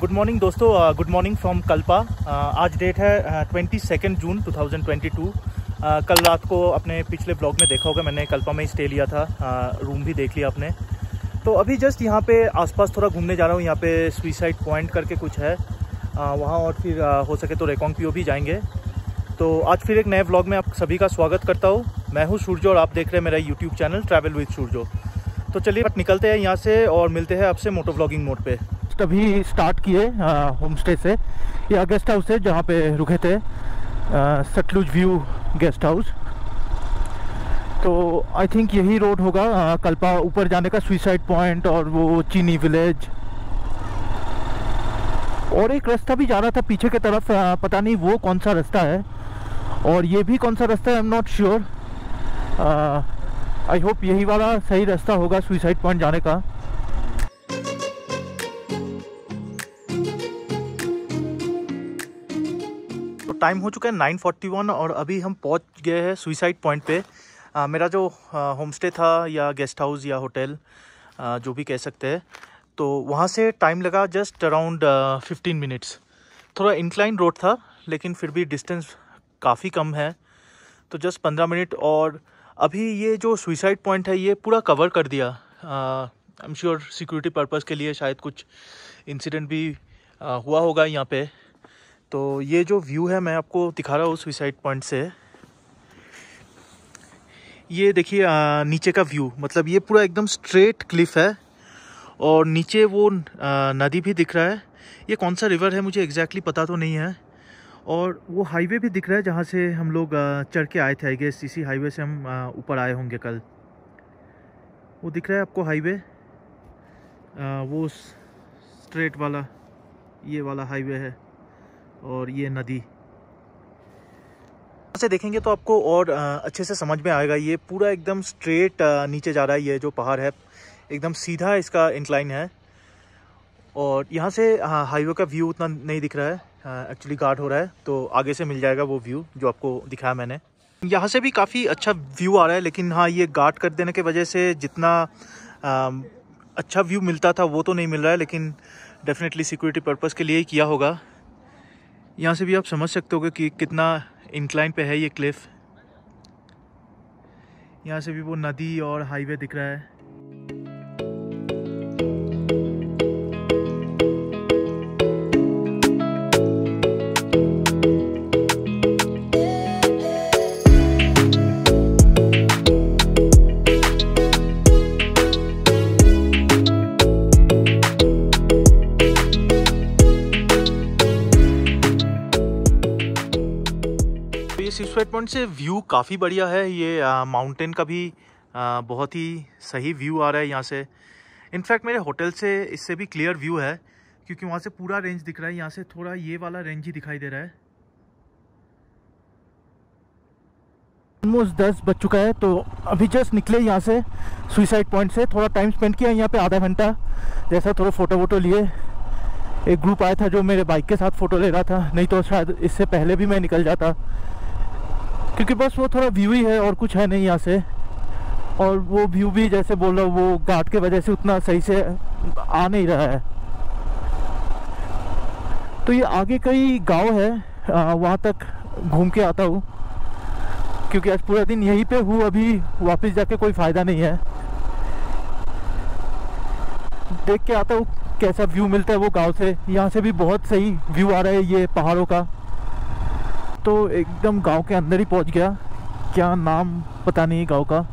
Good morning दोस्तों, good morning from Kalpa. आज date है 22 जून 2022। कल रात को अपने पिछले ब्लॉग में देखा होगा, मैंने कल्पा में ही स्टे लिया था, रूम भी देख लिया आपने। तो अभी जस्ट यहाँ पे आसपास थोड़ा घूमने जा रहा हूँ। यहाँ पे सुइसाइड पॉइंट करके कुछ है वहाँ, और फिर हो सके तो रेकोंग पियो भी जाएंगे। तो आज फिर एक नए ब्लॉग में आप सभी का स्वागत करता हूँ। मैं हूँ सूरजो और आप देख रहे हैं मेरा YouTube channel travel with Surajo. तो चलिए निकलते हैं यहाँ से और मिलते हैं आपसे मोटो व्लॉगिंग मोड पे। अभी स्टार्ट किए होम स्टे से, या गेस्ट हाउस से जहाँ पे रुके थे, सतलुज व्यू गेस्ट हाउस। तो आई थिंक यही रोड होगा कल्पा ऊपर जाने का, सुइसाइड पॉइंट और वो चीनी विलेज। और एक रास्ता भी जा रहा था पीछे की तरफ, पता नहीं वो कौन सा रास्ता है, और ये भी कौन सा रास्ता है, I am not sure. I hope यही वाला सही रास्ता होगा सुइसाइड पॉइंट जाने का। तो टाइम हो चुका है 9:41 और अभी हम पहुंच गए हैं सुइसाइड पॉइंट पे। मेरा जो होम स्टे था या गेस्ट हाउस या होटल, जो भी कह सकते हैं, तो वहाँ से टाइम लगा जस्ट अराउंड 15 मिनट्स। थोड़ा इंक्लाइन रोड था लेकिन फिर भी डिस्टेंस काफ़ी कम है, तो जस्ट 15 मिनट। और अभी ये जो सुइसाइड पॉइंट है ये पूरा कवर कर दिया। I am sure security purpose के लिए शायद कुछ इंसिडेंट भी हुआ होगा यहाँ पे। तो ये जो व्यू है मैं आपको दिखा रहा हूँ सुइसाइड पॉइंट से। ये देखिए नीचे का व्यू, मतलब ये पूरा एकदम स्ट्रेट क्लिफ है और नीचे वो नदी भी दिख रहा है। ये कौन सा रिवर है मुझे एग्जैक्टली पता तो नहीं है। और वो हाईवे भी दिख रहा है जहाँ से हम लोग चढ़ के आए थे। आई गेस इसी हाईवे से हम ऊपर आए होंगे कल। वो दिख रहा है आपको हाईवे, वो स्ट्रेट वाला ये वाला हाईवे है, और ये नदी से देखेंगे तो आपको और अच्छे से समझ में आएगा। ये पूरा एकदम स्ट्रेट नीचे जा रहा है। ये जो पहाड़ है एकदम सीधा इसका इंक्लाइन है, और यहाँ से हाईवे का व्यू उतना नहीं दिख रहा है, एक्चुअली गार्ड हो रहा है, तो आगे से मिल जाएगा वो व्यू जो आपको दिखाया मैंने। यहाँ से भी काफ़ी अच्छा व्यू आ रहा है, लेकिन हाँ ये गार्ड कर देने की वजह से जितना अच्छा व्यू मिलता था वो तो नहीं मिल रहा है, लेकिन डेफिनेटली सिक्योरिटी पर्पज़ के लिए ही किया होगा। यहाँ से भी आप समझ सकते हो कि कितना इंक्लाइन पे है ये क्लिफ। यहाँ से भी वो नदी और हाईवे दिख रहा है। सुइसाइड पॉइंट से व्यू काफ़ी बढ़िया है। ये माउंटेन का भी बहुत ही सही व्यू आ रहा है यहाँ से। इनफैक्ट मेरे होटल से इससे भी क्लियर व्यू है, क्योंकि वहाँ से पूरा रेंज दिख रहा है। यहाँ से थोड़ा ये वाला रेंज ही दिखाई दे रहा है। ऑलमोस्ट 10 बज चुका है, तो अभी जस्ट निकले यहाँ से सुइसाइड पॉइंट से। थोड़ा टाइम स्पेंड किया यहाँ पे, आधा घंटा जैसा, थोड़ा फ़ोटो वोटो लिए। एक ग्रुप आया था जो मेरे बाइक के साथ फ़ोटो ले रहा था, नहीं तो शायद इससे पहले भी मैं निकल जाता, क्योंकि बस वो थोड़ा व्यू ही है और कुछ है नहीं यहाँ से। और वो व्यू भी जैसे बोल रहा हूँ, वो गार्ड के वजह से उतना सही से आ नहीं रहा है। तो ये आगे कई गांव है, वहाँ तक घूम के आता हूँ, क्योंकि आज पूरा दिन यहीं पे हूँ। अभी वापस जाके कोई फ़ायदा नहीं है। देख के आता हूँ कैसा व्यू मिलता है वो गांव से। यहाँ से भी बहुत सही व्यू आ रहा है ये पहाड़ों का। तो एकदम गांव के अंदर ही पहुंच गया। क्या नाम पता नहीं गांव का।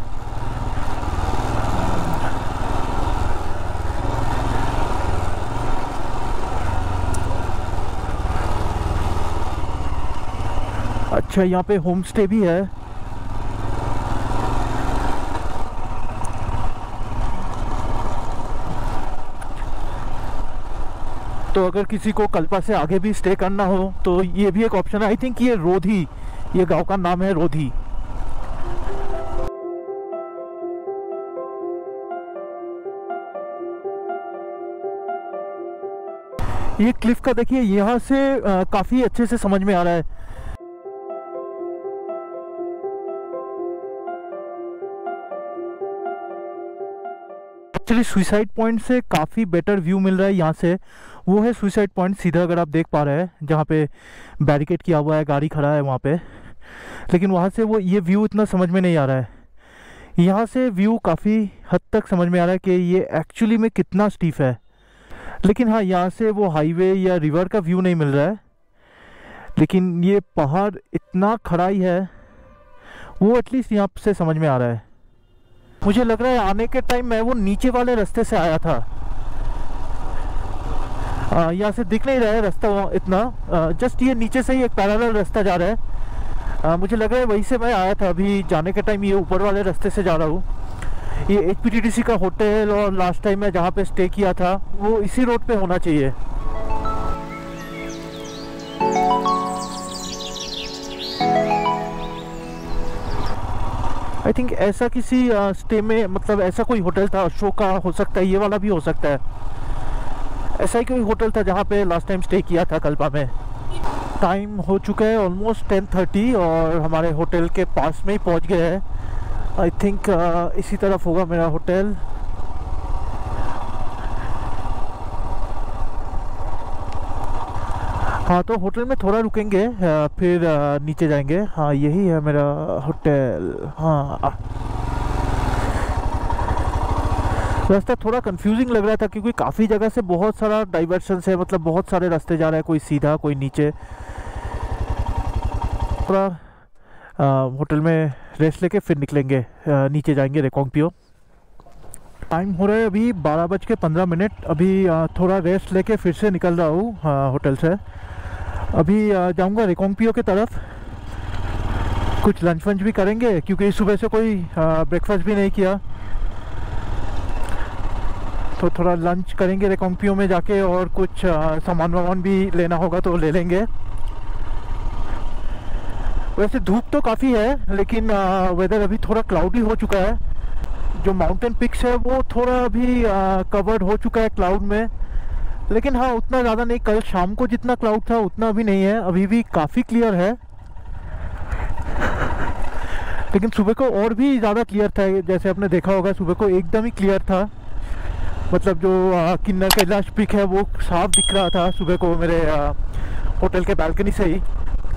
अच्छा, यहाँ पे होम स्टे भी है। तो अगर किसी को कल्पा से आगे भी स्टे करना हो तो ये भी एक ऑप्शन है। आई थिंक ये रोधी, ये गांव का नाम है रोधी। ये क्लिफ का देखिए, यहाँ से काफ़ी अच्छे से समझ में आ रहा है। एक्चुअली सुसाइड पॉइंट से काफ़ी बेटर व्यू मिल रहा है यहाँ से। वो है सुसाइड पॉइंट सीधा, अगर आप देख पा रहे हैं, जहाँ पे बैरिकेड किया हुआ है, गाड़ी खड़ा है वहाँ पे। लेकिन वहाँ से वो ये व्यू इतना समझ में नहीं आ रहा है। यहाँ से व्यू काफ़ी हद तक समझ में आ रहा है कि ये एक्चुअली में कितना स्टीफ है। लेकिन हाँ, यहाँ से वो हाईवे या रिवर का व्यू नहीं मिल रहा है। लेकिन ये पहाड़ इतना खड़ाई है, वो एटलीस्ट यहाँ से समझ में आ रहा है। मुझे लग रहा है आने के टाइम मैं वो नीचे वाले रास्ते से आया था। यहाँ से दिख नहीं रहा है रास्ता इतना, जस्ट ये नीचे से ही एक पैरेलल रास्ता जा रहा है। मुझे लग रहा है वहीं से मैं आया था। अभी जाने के टाइम ये ऊपर वाले रास्ते से जा रहा हूँ। ये HPTDC का होटल और लास्ट टाइम मैं जहाँ पे स्टे किया था वो इसी रोड पे होना चाहिए। आई थिंक ऐसा किसी स्टे में, मतलब ऐसा कोई होटल था, अशोका हो सकता है, ये वाला भी हो सकता है। ऐसा ही कोई होटल था जहाँ पे लास्ट टाइम स्टे किया था कल्पा में। टाइम हो चुका है ऑलमोस्ट 10:30 और हमारे होटल के पास में ही पहुँच गए हैं। आई थिंक इसी तरफ होगा मेरा होटल। हाँ, तो होटल में थोड़ा रुकेंगे, फिर नीचे जाएंगे। हाँ, यही है मेरा होटल। हाँ, रास्ता थोड़ा कंफ्यूजिंग लग रहा था क्योंकि काफ़ी जगह से बहुत सारा डाइवर्शन है, मतलब बहुत सारे रास्ते जा रहे हैं, कोई सीधा कोई नीचे। थोड़ा होटल में रेस्ट लेके फिर निकलेंगे, नीचे जाएंगे रेकोंगपियो। टाइम हो रहा है अभी 12:15। अभी थोड़ा रेस्ट लेके फिर से निकल रहा हूँ होटल से। अभी जाऊँगा रेकोंगपियो की तरफ। कुछ लंच वंच भी करेंगे क्योंकि सुबह से कोई ब्रेकफास्ट भी नहीं किया, तो थोड़ा लंच करेंगे रेकोंगपियो में जाके, और कुछ सामान वामान भी लेना होगा तो ले लेंगे। वैसे धूप तो काफ़ी है, लेकिन वेदर अभी थोड़ा क्लाउडी हो चुका है। जो माउंटेन पिक्स है वो थोड़ा अभी कवर्ड हो चुका है क्लाउड में। लेकिन हाँ, उतना ज़्यादा नहीं। कल शाम को जितना क्लाउड था उतना अभी नहीं है, अभी भी काफ़ी क्लियर है। लेकिन सुबह को और भी ज़्यादा क्लियर था, जैसे आपने देखा होगा सुबह को एकदम ही क्लियर था। मतलब जो किन्नर कैलाश पीक है वो साफ दिख रहा था सुबह को मेरे होटल के बालकनी से ही।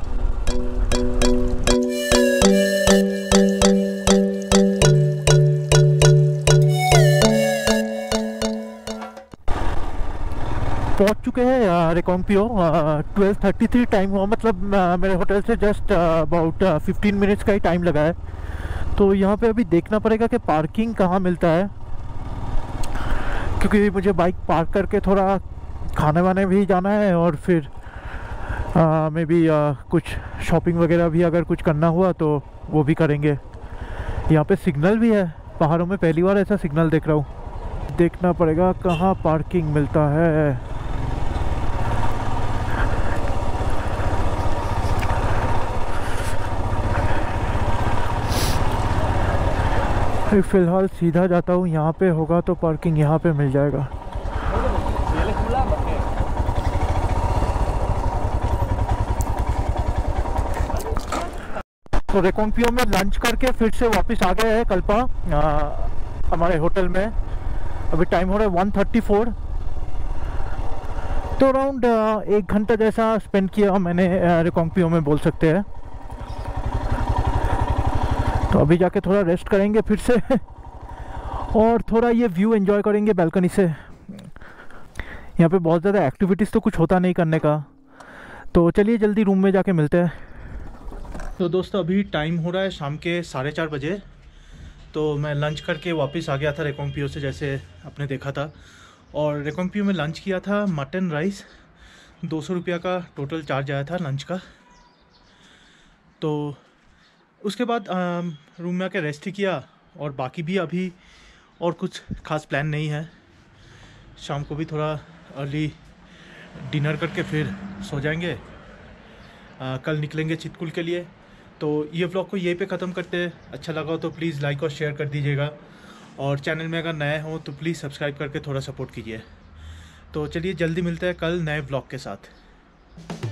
पहुंच चुके हैं रेकोंगपियो। 12:33 टाइम हुआ, मतलब मेरे होटल से जस्ट अबाउट 15 मिनट्स का ही टाइम लगा है। तो यहाँ पे अभी देखना पड़ेगा कि पार्किंग कहाँ मिलता है, क्योंकि मुझे बाइक पार्क करके थोड़ा खाने वाने भी जाना है, और फिर मे बी कुछ शॉपिंग वगैरह भी अगर कुछ करना हुआ तो वो भी करेंगे। यहाँ पे सिग्नल भी है, पहाड़ों में पहली बार ऐसा सिग्नल देख रहा हूँ। देखना पड़ेगा कहाँ पार्किंग मिलता है। फिलहाल सीधा जाता हूँ, यहाँ पे होगा तो पार्किंग यहाँ पे मिल जाएगा। तो रेकोंगपियो में लंच करके फिर से वापस आ गए हैं कल्पा हमारे होटल में। अभी टाइम हो रहा है 1:34। तो अराउंड 1 घंटा जैसा स्पेंड किया मैंने रेकोंगपियो में, बोल सकते हैं। तो अभी जाके थोड़ा रेस्ट करेंगे फिर से और थोड़ा ये व्यू एंजॉय करेंगे बैल्कनी से। यहाँ पे बहुत ज़्यादा एक्टिविटीज़ तो कुछ होता नहीं करने का। तो चलिए जल्दी रूम में जाके मिलते हैं। तो दोस्तों अभी टाइम हो रहा है शाम के 4:30 बजे। तो मैं लंच करके वापस आ गया था रेकोंगपियो से, जैसे आपने देखा था। और रेकोंगपियो में लंच किया था मटन राइस, 200 रुपया का टोटल चार्ज आया था लंच का। तो उसके बाद रूम में आके रेस्ट ही किया, और बाकी भी अभी और कुछ खास प्लान नहीं है। शाम को भी थोड़ा अर्ली डिनर करके फिर सो जाएंगे। कल निकलेंगे चितकुल के लिए। तो ये व्लॉग को यहीं पे ख़त्म करते हैं। अच्छा लगा हो तो प्लीज़ लाइक और शेयर कर दीजिएगा, और चैनल में अगर नए हो तो प्लीज़ सब्सक्राइब करके थोड़ा सपोर्ट कीजिए। तो चलिए जल्दी मिलते हैं कल नए व्लॉग के साथ।